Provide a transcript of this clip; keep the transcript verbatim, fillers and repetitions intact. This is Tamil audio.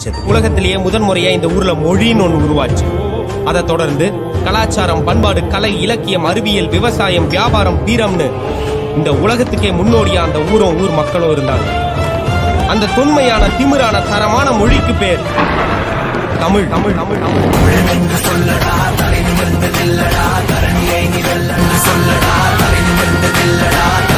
ஆரம்பிச்சது. உலகத்திலேயே முதன் முறையா இந்த ஊர்ல மொழின்னு ஒண்ணு உருவாச்சு. அதை தொடர்ந்து கலாச்சாரம், பண்பாடு, கலை, இலக்கியம், அறிவியல், விவசாயம், வியாபாரம், வீரம்னு இந்த உலகத்துக்கே முன்னோடியா அந்த ஊரும் ஊர் மக்களும் இருந்தாங்க. அந்த தொன்மையான, திமிரான, தரமான மொழிக்கு பேர் தமிழ். தமிழ் தமிழ் தமிழ்